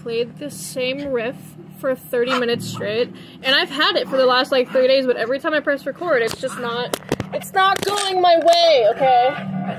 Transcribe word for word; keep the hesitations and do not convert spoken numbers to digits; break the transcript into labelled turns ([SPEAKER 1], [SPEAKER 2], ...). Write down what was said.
[SPEAKER 1] played the same riff for thirty minutes straight, and I've had it for the last like three days, but every time I press record, it's just not, it's not going my way, okay?